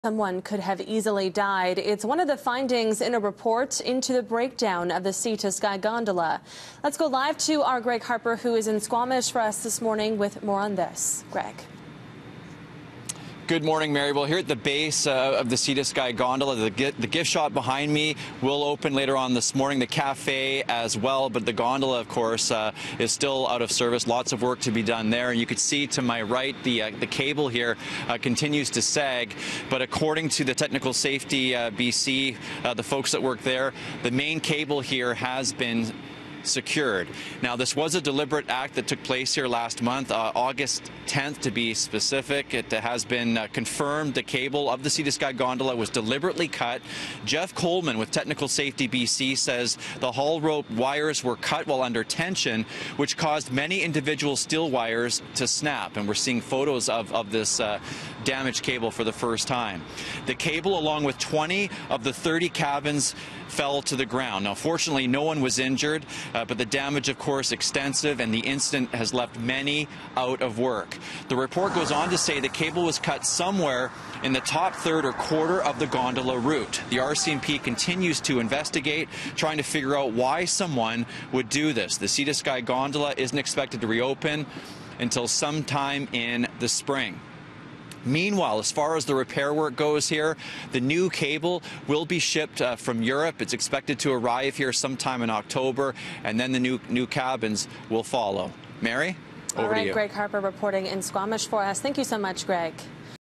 Someone could have easily died. It's one of the findings in a report into the breakdown of the Sea to Sky Gondola. Let's go live to our Greg Harper, who is in Squamish for us this morning with more on this. Greg. Good morning, Mary. Well, here at the base of the Sea to Sky Gondola, the gift shop behind me will open later on this morning, the cafe as well, but the gondola, of course, is still out of service. Lots of work to be done there, and you can see to my right the cable here continues to sag, but according to the Technical Safety BC, the folks that work there, the main cable here has been secured. Now, this was a deliberate act that took place here last month, August 10th to be specific. It has been confirmed the cable of the Sea to Sky Gondola was deliberately cut. Jeff Coleman with Technical Safety BC says the haul rope wires were cut while under tension, which caused many individual steel wires to snap, and we're seeing photos of this damaged cable for the first time. The cable, along with 20 of the 30 cabins, fell to the ground. Now, fortunately, no one was injured, but the damage, of course, extensive, and the incident has left many out of work. The report goes on to say the cable was cut somewhere in the top third or quarter of the gondola route. The RCMP continues to investigate, trying to figure out why someone would do this. The Sea to Sky Gondola isn't expected to reopen until sometime in the spring. Meanwhile, as far as the repair work goes here, the new cable will be shipped from Europe. It's expected to arrive here sometime in October, and then the new cabins will follow. Mary, over to you. Greg Harper reporting in Squamish for us. Thank you so much, Greg.